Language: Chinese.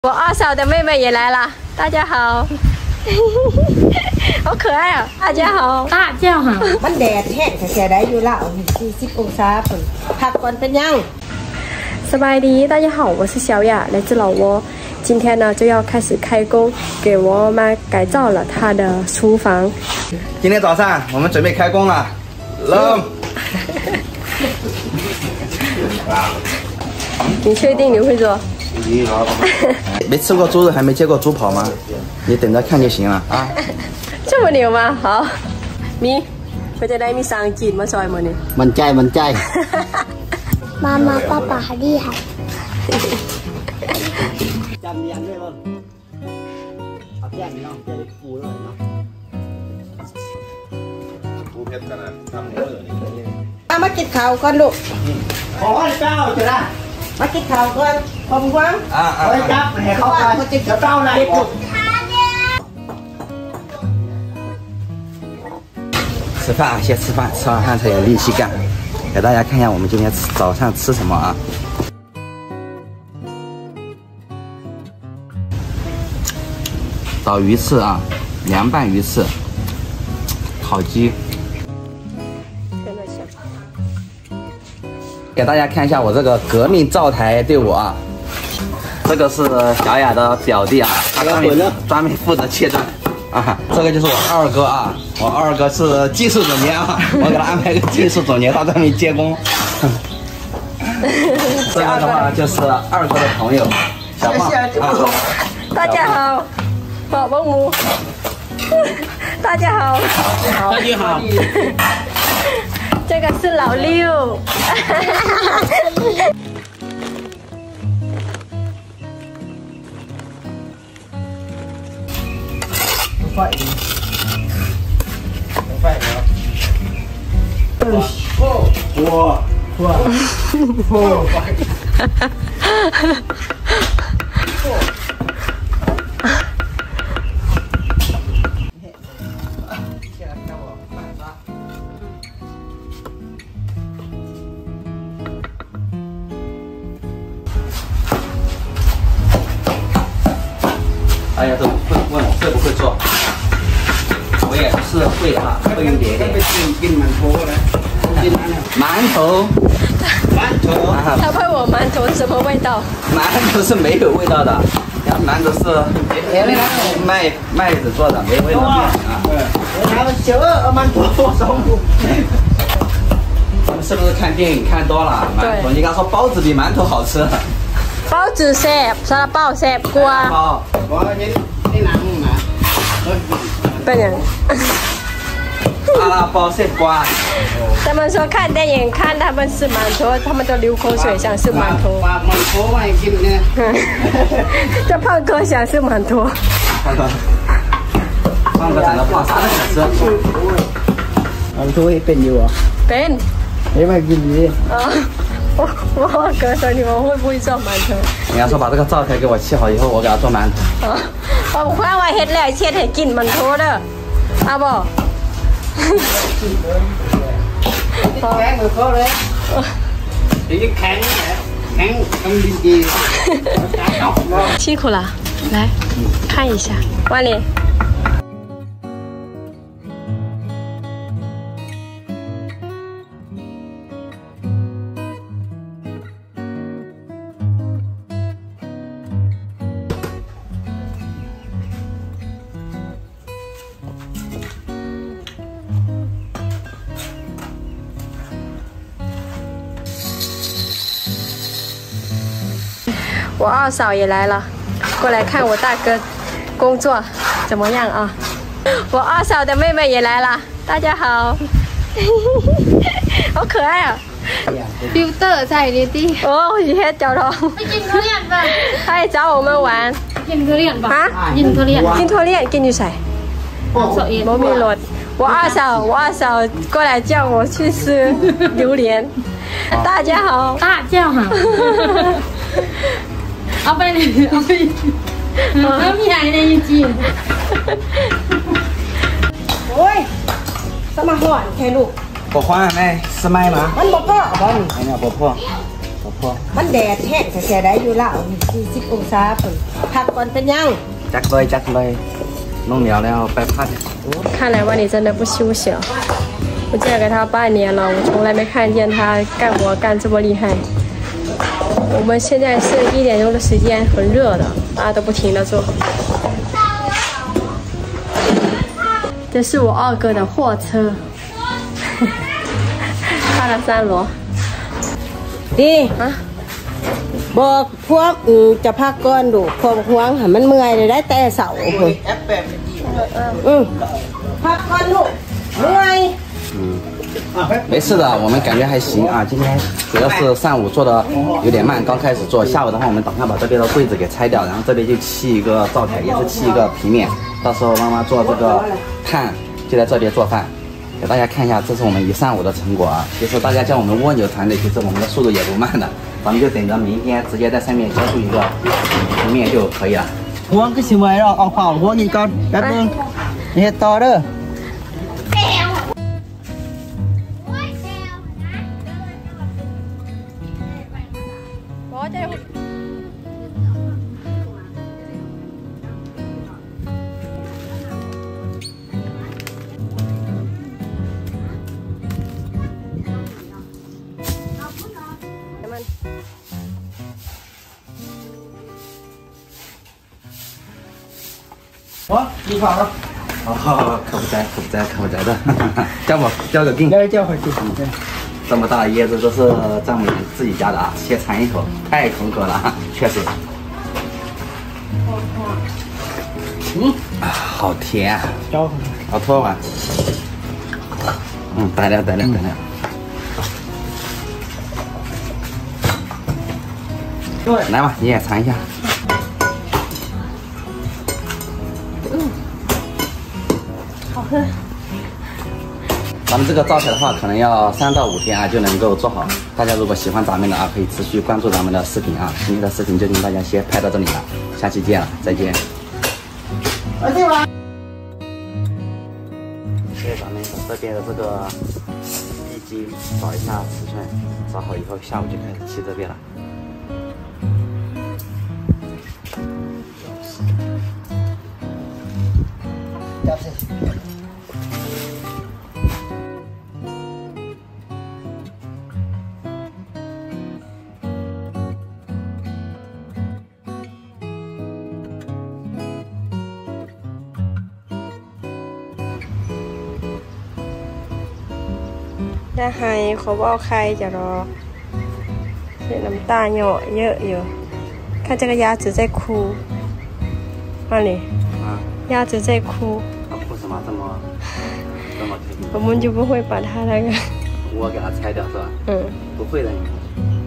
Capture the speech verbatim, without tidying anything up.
我二嫂的妹妹也来了，大家好，好可爱啊！大家好， 大家好。 มันแดดแห้งแค่ได้อยู่ละสี่สิบองศาปุ่นพักก่อนเป็นยังสบายดี，大家好，我是小雅，来自老挝。今天呢就要开始开工，给我妈改造了她的厨房。 今天早上我们准备开工了，扔。 你确定你会做？ 没吃过猪肉，还没接过猪跑吗？你等着看就行了啊。 这么牛吗？好，มีเพื่อจะได้มีสร้างจีนมาซอยมันนี่มันใจมันใจ妈妈、爸爸很厉害。 จำยันด้วยมั้งเอาแก้มเนาะจะได้ปูเลยเนาะปูเพชรกันนะทำเยอะเลยมากินข้าวก่อนลูกขอเจ้าจะได้มากินข้าวก่อนผมหวังอ่าอ่าจับให้เขาไปเขาจะเจ้าอะไร吃饭啊，先吃饭，吃完饭才有力气干。给大家看一下我们今天早上吃什么啊？烤鱼翅啊，凉拌鱼翅，烤鸡。给大家看一下我这个革命灶台队伍啊，这个是小雅的表弟啊，他专门专门负责切断。啊，这个就是我二哥啊，我二哥是技术总监啊，我给他安排个技术总监，他专门接工。这个的话就是二哥的朋友小胖啊。 大家好，宝宝母。大家好。 大家好。 这个是老六。 快一点，快一点！哇哇哇！现在看我慢抓。大家都问问我会不会做，我也是会啊，会一点点。馒头，馒头， 他问我馒头什么味道？ 馒头是没有味道的，馒头是麦麦子做的，没味道啊。 小二馒头上午。 我们是不是看电影看多了？馒头，你刚说包子比馒头好吃。 包子แซ่บซาลาเปาแซ่บกว่าเป็นยังซาลาเปาแซ่บกว่า他们说看电影看他们吃馒头，他们都流口水想吃馒头。 馒头ไว้กินเนี่ย这胖哥想吃馒头。 胖哥，胖哥长得胖，啥都想吃。 馒头会เป็นอยู่อ่ะเป็นไม่มากินดี我我哥说你们会不会做馒头？ 人家说把这个灶台给我砌好以后，我给他做馒头。 啊，我快ว่าเฮ็ดแล้วเช็ดให้กิน馒头เด้อเอาบ่แข็งเหมือนเขาเลยนี่แข็งแข็งต้องดี辛苦了，来看一下，万里。我二嫂也来了，过来看我大哥工作怎么样啊？我二嫂的妹妹也来了，大家好，好可爱啊！ ฟิลเตอร์ใส่ดิดิ哦，以前找到， ไปกินทุเรียนป่ะ他也找我们玩กินทุเรียนป่ะ啊， กินทุเรียน金拖链跟你谁？ โซเอ็น摩米罗，我二嫂，我二嫂过来叫我去吃榴莲，大家好， ตาเจ้าค่ะเอาไปเลยเอาไปเอาพี่ใหญ่ในยูจีนโอ้ยสมาหอนแค่ลูก不换麦是麦吗？ มันบ่พอบ่哎呀，不破，不破。 มันแดดแห้งแต่แค่ได้อยู่แล้วสี่สิบองศาปุ่นพักก่อนเป็นยังจักเลยจักเลย弄了แล้วไปพัก看来万里真的不休息了。我嫁给他半年了，我从来没看见他干活干这么厉害。我们现在是一点钟的时间，很热的，大家都不停的做。这是我二哥的货车，开了三轮。 ดีบอกพวกจะพักก่อนดูพวกห่วงหันมันเมื่อยเลยได้แต่เสาคนอืมพักก่อนลูกเมื่อย没事的，我们感觉还行啊。今天主要是上午做的有点慢，刚开始做。下午的话，我们打算把这边的柜子给拆掉，然后这边就砌一个灶台，也是砌一个平面。到时候妈妈做这个炭就在这边做饭，给大家看一下，这是我们一上午的成果啊。其实大家叫我们蜗牛团队，其实我们的速度也不慢的，咱们就等着明天直接在上面浇筑一个平面就可以了。 ห่วงก็สิไว้เราเอาเผาห่วงนี่ก่อนแป๊บนึงเฮ็ดต่อเด้อ我你好了。 哦，可不在，可不在，可不在的，交我交个给。 来交回去。 这么大的椰子都是丈母娘自己家的啊，先尝一口，太口渴了，确实。嗯，啊，好甜啊！ 交回去。 好拖吧？嗯，得了，得了，得了。 对， 来吧，你也尝一下。 好喝。 咱们这个灶台的话，可能要三到五天啊就能够做好。大家如果喜欢咱们的啊，可以持续关注咱们的视频啊。今天的视频就跟大家先拍到这里了，下期见了，再见。 而且我。 给咱们这边的这个地基找一下尺寸，找好以后，下午就开始砌这边了。 จะให้เขาเอาใครจะรอเห็นน้ำตาหยอเยอะอยู่ข้าจะกระยาจืดใจคูมาเลยยาจืดใจคู他哭什么这么这么开心？ 我们就不会把它那个我给他拆掉是吧？ 嗯， 不会的。